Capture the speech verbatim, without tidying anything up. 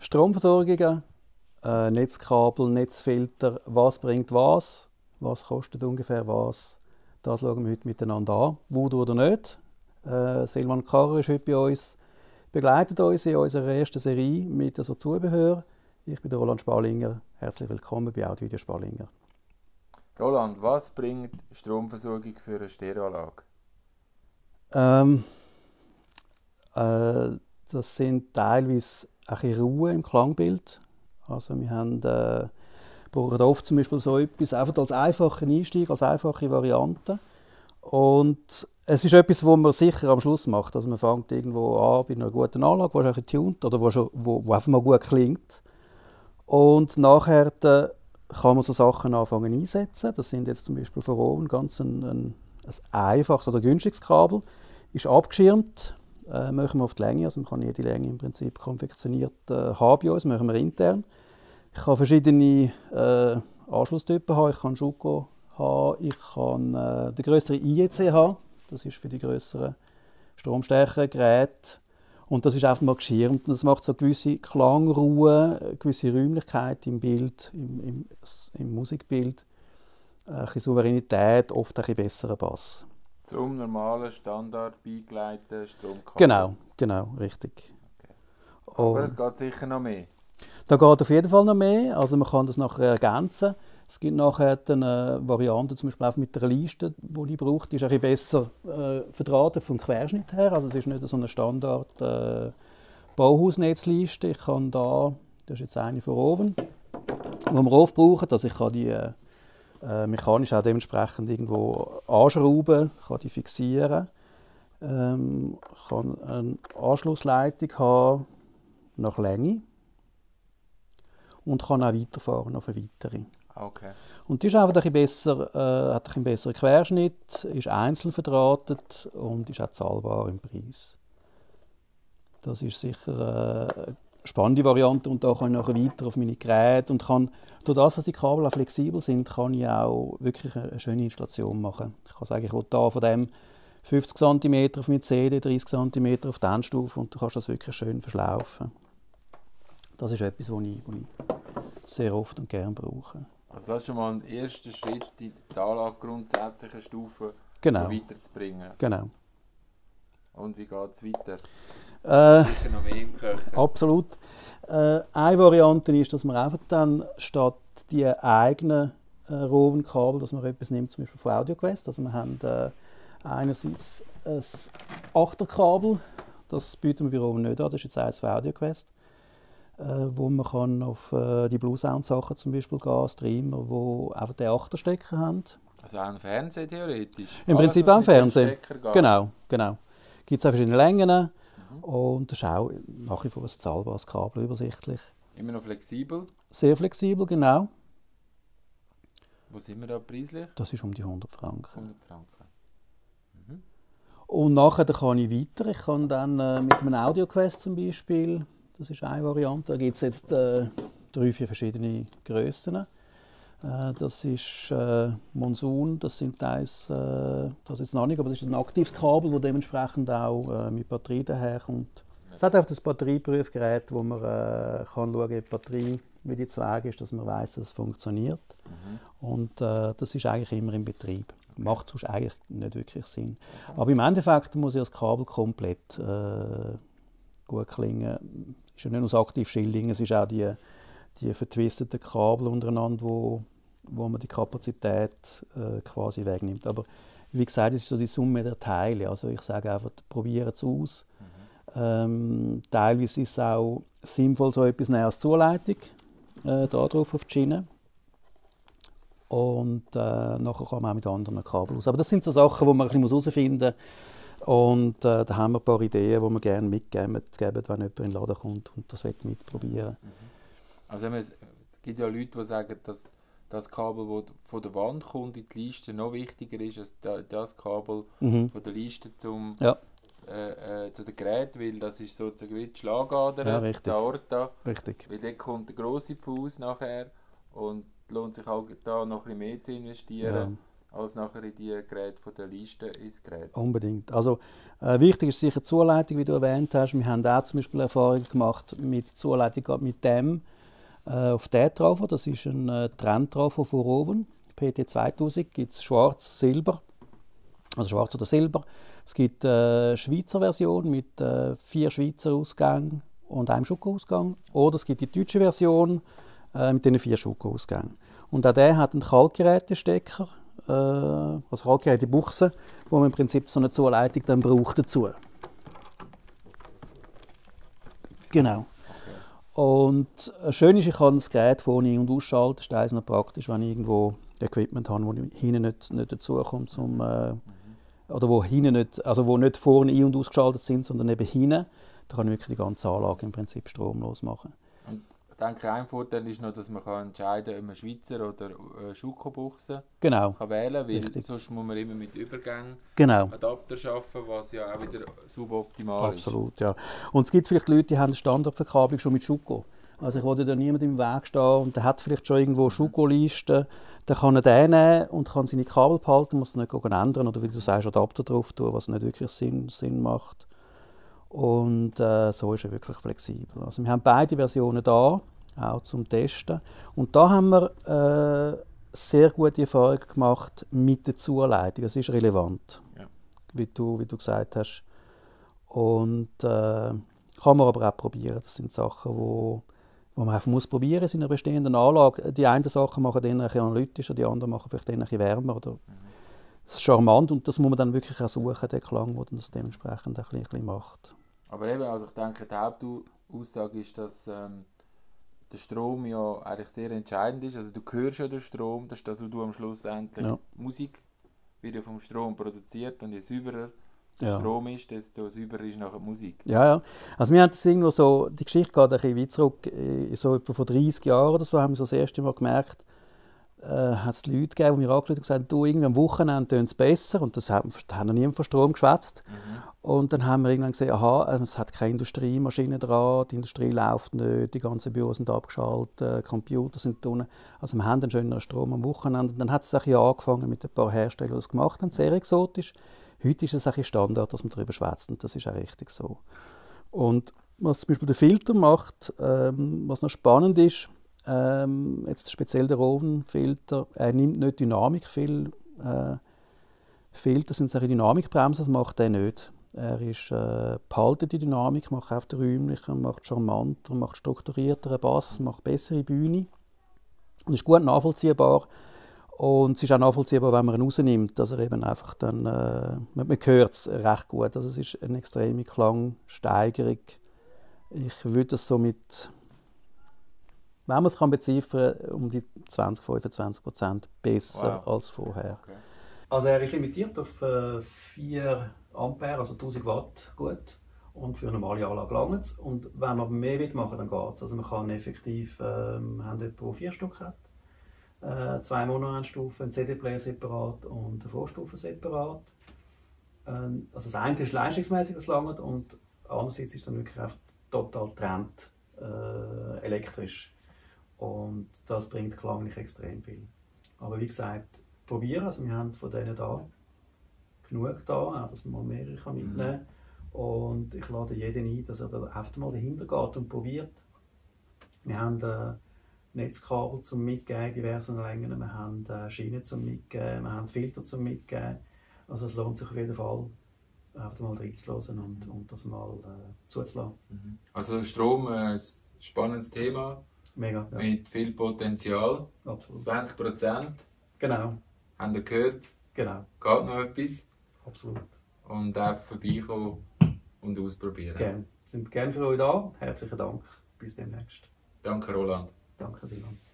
Stromversorgungen, äh, Netzkabel, Netzfilter, was bringt was, was kostet ungefähr was. Das schauen wir heute miteinander an. Voodoo oder nicht. Äh, Silvan Karrer ist heute bei uns, begleitet uns in unserer ersten Serie mit so Zubehör. Ich bin der Roland Sparlinger. Herzlich willkommen bei Audio Video Sparlinger. Roland, was bringt Stromversorgung für eine Stereoanlage? Ähm, äh, das sind teilweise ein bisschen Ruhe im Klangbild. Also wir haben, äh, brauchen oft zum Beispiel so etwas einfach als einfachen Einstieg, als einfache Variante. Und es ist etwas, was man sicher am Schluss macht. Also man fängt irgendwo an bei einer guten Anlage, die ist getuned oder wo, schon, wo, wo einfach mal gut klingt. Und nachher äh, kann man so Sachen anfangen einsetzen. Das sind jetzt zum Beispiel von oben ganz ein, ein, ein einfaches oder günstiges Kabel. Ist abgeschirmt, äh, machen wir auf die Länge. Also man kann jede Länge im Prinzip konfektioniert äh, haben bei uns, machen wir intern. Ich kann verschiedene äh, Anschlusstypen haben. Ich kann Schuko haben, ich kann äh, den grösseren I E C haben. Das ist für die grösseren, stromstärkeren Geräte. Und das ist einfach mal geschirmt. Und das macht so eine gewisse Klangruhe, eine gewisse Räumlichkeit im Bild, im, im, im Musikbild, ein bisschen Souveränität, oft ein bisschen besseren Bass. Zum normalen Standard beigeleiteten Stromkabel? Genau, genau, richtig. Okay. Aber Und es geht sicher noch mehr? Da geht auf jeden Fall noch mehr. Also man kann das nachher ergänzen. Es gibt nachher eine Variante, zum Beispiel auch mit der Leiste, die ich brauche, die ist ein bisschen besser äh, verdrahtet vom Querschnitt her. Also es ist nicht so eine Standard äh, Bauhausnetzleiste. Ich kann da, das ist jetzt eine von oben, die wir oft brauchen, also ich kann die äh, mechanisch auch dementsprechend irgendwo anschrauben, kann die fixieren, ähm, kann eine Anschlussleitung haben nach Länge und kann auch weiterfahren auf eine weitere. Okay. Und die ist einfach ein bisschen besser, äh, hat einen besseren Querschnitt, ist einzeln verdrahtet und ist auch zahlbar im Preis. Das ist sicher äh, eine spannende Variante und da kann ich nachher weiter auf meine Geräte und kann, durch das, dass die Kabel auch flexibel sind, kann ich auch wirklich eine schöne Installation machen. Ich kann sagen, ich will da von dem fünfzig Zentimeter auf meine C D, dreißig Zentimeter auf die Endstufe und du kannst das wirklich schön verschlaufen. Das ist etwas, was ich, was ich sehr oft und gerne brauche. Also das ist schon mal ein erster Schritt, die Anlage grundsätzliche Stufe Genau. weiterzubringen. Genau. Und wie geht es weiter? Äh, Sicher noch mehr im Köcher. Absolut. Äh, eine Variante ist, dass man einfach dann statt die eigenen äh, Rovenkabel, dass man etwas nimmt, zum Beispiel von AudioQuest. Also wir haben äh, einerseits ein Achterkabel, das bieten wir bei Roven nicht an, das ist jetzt eins von AudioQuest. Äh, wo man kann auf äh, die Blue-Sound-Sachen zum Beispiel gehen, Streamer, die einfach den Achterstecker haben. Also auch ein Fernseher theoretisch? Im Alles, Prinzip was auch ein mit dem Fernseher. Stecker geht. Genau, genau. Gibt es auch verschiedene Längen Mhm. und das ist auch nach wie vor ein zahlbares Kabel, übersichtlich. Immer noch flexibel? Sehr flexibel, genau. Wo sind wir da preislich? Das ist um die hundert Franken. hundert Franken. Mhm. Und nachher kann ich weiter. Ich kann dann äh, mit einem AudioQuest zum Beispiel, das ist eine Variante, da gibt es jetzt äh, drei, vier verschiedene Grössen. Äh, das ist äh, Monsun, das sind teils, äh, das jetzt noch nicht, aber das ist ein aktives Kabel, das dementsprechend auch äh, mit Batterie daherkommt. Es hat auch das Batterieprüfgerät, wo man äh, kann schauen, wie die Batterie, wie die Zweig ist, dass man weiß, dass es funktioniert. Mhm. Und äh, das ist eigentlich immer im Betrieb. Macht sonst eigentlich nicht wirklich Sinn. Aber im Endeffekt muss ja das Kabel komplett äh, gut klingen. Es ist ja nicht nur das Aktiv-Shielding, es ist auch die, die vertwisteten Kabel untereinander, wo, wo man die Kapazität äh, quasi wegnimmt. Aber wie gesagt, es ist so die Summe der Teile. Also ich sage einfach, probieren es aus. Mhm. Ähm, teilweise ist es auch sinnvoll, so etwas als Zuleitung äh, da drauf auf die Schiene. Und äh, nachher kann man auch mit anderen Kabeln aus. Aber das sind so Sachen, die man herausfinden muss. Und äh, da haben wir ein paar Ideen, die wir gerne mitgeben, wenn jemand in den Laden kommt und das mitprobieren will. Also es gibt ja Leute, die sagen, dass das Kabel, das von der Wand kommt in die Leiste, noch wichtiger ist als das Kabel Mhm. von der Leiste zum, Ja. äh, äh, zu den Geräten, weil das ist sozusagen wie die Schlagader, Ja, richtig. der Aorta. Richtig. Weil dort kommt der grosse Fuß nachher und lohnt sich auch da noch ein bisschen mehr zu investieren. als nachher in die Geräte von der Liste ins Gerät. Unbedingt. Also, äh, wichtig ist sicher die Zuleitung, wie du erwähnt hast. Wir haben auch zum Beispiel Erfahrungen gemacht mit der Zuleitung gerade mit dem äh, auf den Trafo. Das ist ein äh, Trenntrafo von Roven. P T zweitausend gibt es schwarz, silber. Also schwarz oder silber. Es gibt eine äh, Schweizer Version mit äh, vier Schweizer Ausgängen und einem Schuko-Ausgang. Oder es gibt die deutsche Version äh, mit den vier Schuko-Ausgängen. Und auch der hat einen Kaltgerätestecker, äh, also Kaltgerätebuchse, wo man im Prinzip so eine Zuleitung dann braucht dazu. Genau. Und schön ist, ich kann das Gerät vorne ein- und ausschalten. Das ist eins noch praktisch, wenn ich irgendwo Equipment habe, wo ich hinten nicht, nicht dazukomme, zum, äh, oder wo hinten nicht, also wo nicht vorne ein- und ausgeschaltet sind, sondern eben hinten. Da kann ich wirklich die ganze Anlage im Prinzip stromlos machen. Und ich denke, ein Vorteil ist noch, dass man kann entscheiden kann, ob man Schweizer oder äh, Schuko-Buchse Genau. kann wählen kann, weil Richtig. sonst muss man immer mit Übergängen Genau. Adapter arbeiten, was ja auch wieder suboptimal Absolut, ja. Und es gibt vielleicht Leute, die haben eine Standardverkabelung schon mit Schuko. Also ich wollte da niemand im Weg stehen und der hat vielleicht schon irgendwo Schuko-Listen. Dann kann er den nehmen und kann seine Kabel behalten, muss nicht ändern oder wie du sagst, Adapter drauf tun, was nicht wirklich Sinn, Sinn macht. Und äh, so ist er wirklich flexibel. Also wir haben beide Versionen da, auch zum Testen. Und da haben wir äh, sehr gute Erfahrungen gemacht mit der Zuleitung. Das ist relevant, Ja. wie, du, wie du gesagt hast. Und äh, kann man aber auch probieren. Das sind Sachen, wo, wo man einfach muss probieren in einer bestehenden Anlage. Die einen Sachen machen dann ein bisschen analytischer, die anderen machen vielleicht dann ein bisschen wärmer. Oder Mhm. das ist charmant und das muss man dann wirklich auch suchen, den Klang, der das dementsprechend ein bisschen, ein bisschen macht. Aber eben, also ich denke, die Hauptaussage ist, dass ähm, der Strom ja eigentlich sehr entscheidend ist. Also du hörst ja den Strom, das ist das, was du am Schluss endlich Ja. Musik wird ja vom Strom produziert und je sauberer der Ja. Strom ist, desto sauberer ist nachher die Musik. Ja, ja. Also wir haben das irgendwo so, die Geschichte geht ein bisschen weit zurück, äh, so etwa vor dreißig Jahren oder so, haben wir so das erste Mal gemerkt, äh, hat es Leute gegeben, die mir angerufen und gesagt haben, du, irgendwie am Wochenende tönt es besser. Und das hat, da hat noch niemand von Strom geschwätzt. Mhm. Und dann haben wir irgendwann gesehen, aha, äh, es hat keine Industriemaschine dran, die Industrie läuft nicht, die ganzen Büros sind abgeschaltet, äh, Computer sind unten. Also wir haben einen schöneren Strom am Wochenende. Und dann hat es ein bisschen angefangen mit ein paar Herstellern, die das gemacht haben, sehr exotisch. Heute ist es ein bisschen Standard, dass man darüber schwätzt und das ist auch richtig so. Und was zum Beispiel der Filter macht, ähm, was noch spannend ist, ähm, jetzt speziell der Roven-Filter, er nimmt nicht Dynamik viel. Äh, Filter sind solche Dynamikbremsen, das macht er nicht. Er ist, äh, behaltet die Dynamik, macht auf der räumlichen, macht charmanter, macht strukturierteren Bass, macht bessere Bühne. Und ist gut nachvollziehbar. Und es ist auch nachvollziehbar, wenn man ihn rausnimmt, dass er eben einfach dann, äh, man, man hört es recht gut. Also es ist eine extreme Klangsteigerung. Ich würde es so mit, wenn man es kann beziffern, um die zwanzig bis fünfundzwanzig Prozent besser Wow. als vorher. Okay. Also er ist limitiert auf äh, vier Ampere, also tausend Watt gut. Und für eine normale Anlage langt es. Und wenn man mehr will machen, dann geht es. Also man kann effektiv, ähm, wir haben etwa vier Stück hat. Äh, zwei Mono-Endstufen, ein C D-Player separat und eine Vorstufe separat. Ähm, also das eine ist leistungsmäßig, das langt, und andererseits ist es dann wirklich total getrennt, äh, elektrisch. Und das bringt klanglich extrem viel. Aber wie gesagt, probieren. Also wir haben von denen da genug da, auch dass man mal mehrere kann mitnehmen kann. Und ich lade jeden ein, dass er da einfach mal dahinter geht und probiert. Wir haben äh, Netzkabel zum Mitgeben, diversen Längen, wir haben äh, Schienen zum Mitgeben, wir haben Filter zum Mitgeben. Also es lohnt sich auf jeden Fall, einfach mal reinzuhören und, und das mal äh, zuzulassen. Mhm. Also Strom, äh, ein spannendes Thema Mega, ja. mit viel Potenzial. Absolut. zwanzig Prozent, Genau, habt ihr gehört, genau, geht noch etwas. absolut. Und einfach vorbeikommen und ausprobieren. Gerne. Wir sind gerne für euch da. Herzlichen Dank. Bis demnächst. Danke, Roland. Danke, Simon.